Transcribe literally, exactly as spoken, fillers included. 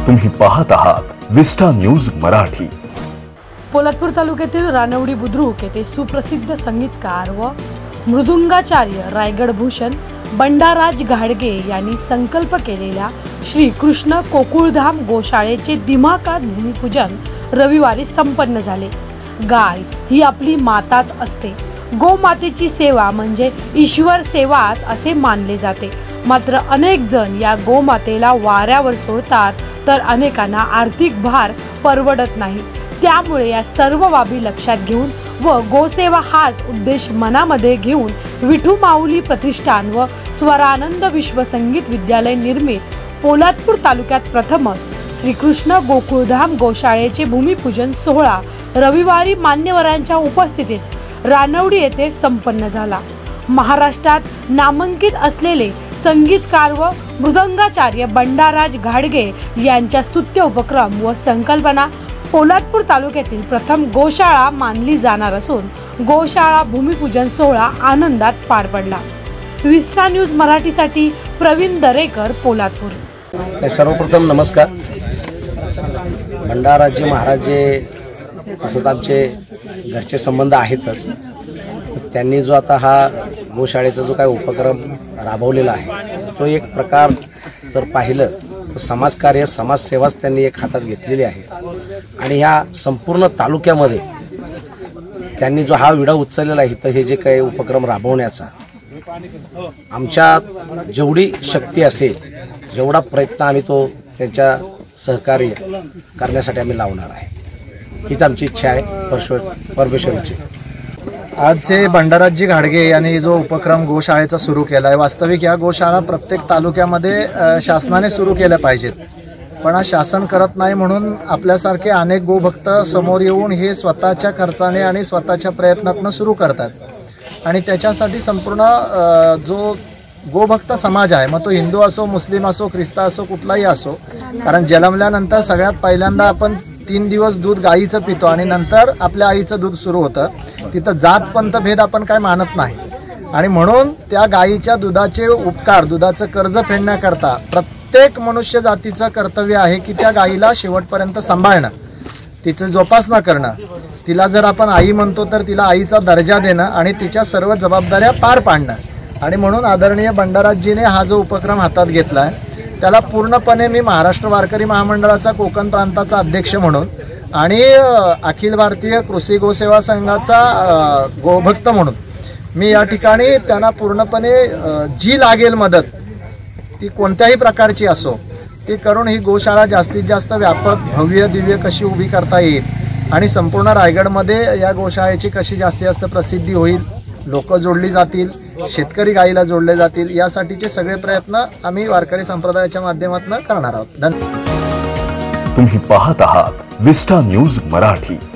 तुम्ही पाहत आहात विस्टा न्यूज मराठी। पोलादपूर तालुक्यातील रानवडी बुद्रुक येथे सुप्रसिद्ध संगीतकार व मृदुंगाचार्य रायगड भूषण बंडाराज घाडगे यांनी संकल्प केलेल्या श्री कृष्ण गोकुळधाम गोशाळेचे दिमाखात भूमिपूजन रविवारी संपन्न झाले। गाय ही आपली माताच असते। गोमातेची सेवा म्हणजे ईश्वर सेवाच असे मानले जाते। मात्र अनेक जण या गोमातेला वाऱ्यावर सोडतात, तर अनेकांना आर्थिक भार परवडत नाही। त्यामुळे या सर्व बाबी लक्षात घेऊन व गोसेवा हाच उद्देश मनामध्ये घेऊन विठू माऊली प्रतिष्ठान व स्वरानंद विश्व संगीत विद्यालय निर्मित पोलादपूर तालुक्यात प्रथमच श्री कृष्ण गोकुळधाम गोशाळेचे भूमिपूजन सोहळा रविवारी मान्यवरांच्या उपस्थितीत रानवडी येथे संपन्न झाला। महाराष्ट्रात नामांकित असलेले संगीतकार व मृदंगाचार्य बंडाराज घाडगे यांच्या स्तुत्य उपक्रम व संकल्पना पोलादपूर तालुक्यातील प्रथम गोशाळा मानली जाणार असून गोशाळा भूमिपूजन सोहळा आनंदात पार पडला। विस्टा न्यूज मराठीसाठी प्रवीण दरेकर, पोलादपूर। सर्वप्रथम नमस्कार। भंडाराजी महाराज जे असं आमचे घरचे संबंध आहेतच, त्यांनी जो आता हा गोशाळेचा जो काय उपक्रम राबवलेला आहे तो एक प्रकार जर पाहिलं तर समाजकार्य समाजसेवाच त्यांनी एक हातात घेतलेली आहे। आणि ह्या संपूर्ण तालुक्यामध्ये त्यांनी जो हा विडा उचललेला आहे तर हे जे काही उपक्रम राबवण्याचा आमच्या जेवढी शक्ती असेल जेवढा प्रयत्न आम्ही तो त्यांच्या सहकार्य करण्यासाठी आम्ही लावणार आहे, हीच आमची इच्छा आहे परमेश्वर परमेश्वराची। आज जे बंडाराजी घाडगे यांनी जो उपक्रम गोशाळेचा सुरू केला आहे, वास्तविक या गोशाळा प्रत्येक तालुक्यामध्ये शासनाने सुरू केल्या पाहिजेत, पण आज शासन करत नाही। म्हणून आपल्यासारखे अनेक गोभक्त समोर येऊन हे स्वतःच्या खर्चाने आणि स्वतःच्या प्रयत्नातून सुरू करतात। आणि त्याच्यासाठी संपूर्ण जो गोभक्त समाज आहे, मग तो हिंदू असो, मुस्लिम असो, ख्रिस्ता असो, कुठलाही असो, कारण जन्मल्यानंतर सगळ्यात पहिल्यांदा आपण तीन दिवस दूध गाईचं पितो आणि नंतर आपल्या आईचं दूध सुरू होतं। तिथं जात पंथ भेद आपण काय मानत नाही। आणि म्हणून त्या गाईच्या दुधाचे उपकार, दुधाचं कर्ज फेडण्याकरता प्रत्येक मनुष्य जातीचं कर्तव्य आहे की त्या गाईला शेवटपर्यंत सांभाळणं, तिचं जोपासना करणं, तिला जर आपण आई म्हणतो तर तिला आईचा दर्जा देणं आणि तिच्या सर्व जबाबदाऱ्या पार पाडणं। आणि म्हणून आदरणीय बंडाराजीने हा जो उपक्रम हातात घेतला आहे त्याला पूर्णपणे मी महाराष्ट्र वारकरी महामंडळाचा कोकण प्रांताचा अध्यक्ष म्हणून आणि अखिल भारतीय कृषी गोसेवा संघाचा गोभक्त म्हणून मी या ठिकाणी त्यांना पूर्णपणे जी लागेल मदत ती कोणत्याही प्रकारची असो ती करून ही गोशाळा जास्तीत जास्त व्यापक भव्य दिव्य कशी उभी करता येईल आणि संपूर्ण रायगडमध्ये या गोशाळेची कशी जास्तीत जास्त प्रसिद्धी होईल, लोक जोडली जातील, शेतकरी गाईला जोडले जातील, यासाठीचे सगळे प्रयत्न आम्ही वारकरी संप्रदायाच्या माध्यमातून करणार आहोत। धन्यवाद। तुम्ही पाहत आहात विस्टा न्यूज मराठी।